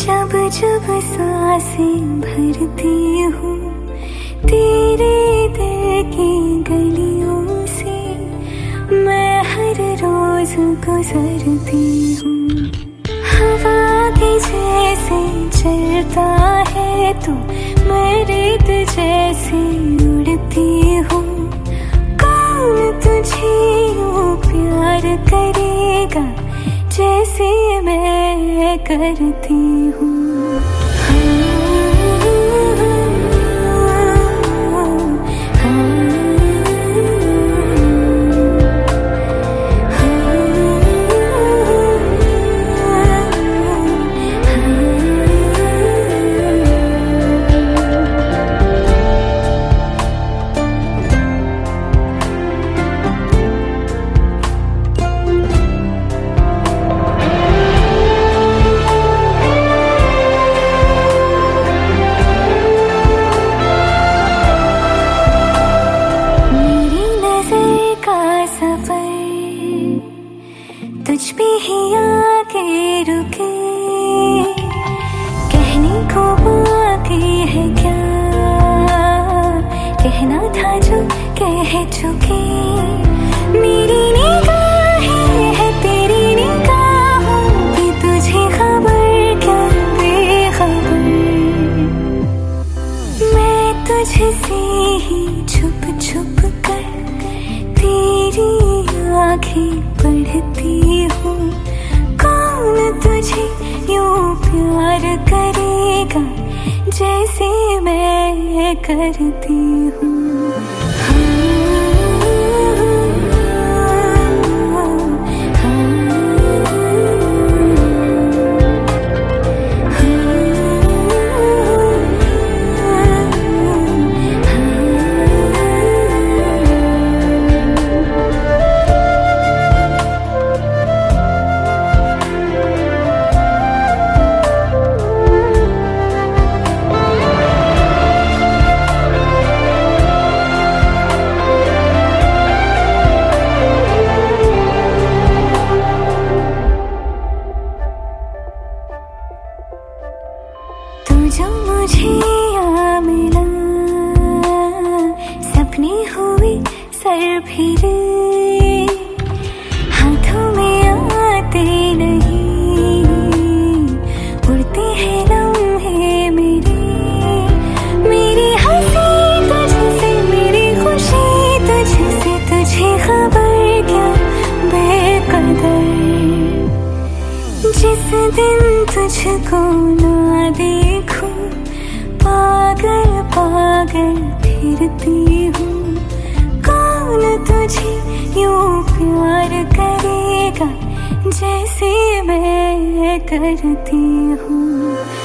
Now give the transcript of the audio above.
जब जब सांसें भरती हूँ तेरे दिल की गलियों से, मैं हर रोज गुजरती हूँ। हवा के जैसे चलता है तू, मैं रेत जैसे उड़ती हूँ। कौन तुझे यूँ प्यार करेगा जैसे मैं करती हूँ। तुझ पे ही आके रुके, कहने को बाकी है क्या, कहना था जो कह चुके। मेरी निगाहें है तेरी निगाहों की, तुझे खबर क्या बेखबर। मैं तुझसे ही छुप छुप कर तेरी आँखें पढ़ती हूँ। कौन तुझे यूँ प्यार करेगा जैसे मैं करती हूँ। जो मुझे यहाँ मिला, सपने हुए सर फिरे, हाथों में आते नहीं, उड़ते हैं लम्हे मेरे। मेरी हंसी तुझसे, मेरी खुशी तुझसे, तुझे खबर क्या बेकदर। जिस दिन तुझको ना देखूं, पागल पागल फिरती हूँ। कौन तुझे यूँ प्यार करेगा जैसे मैं करती हूँ।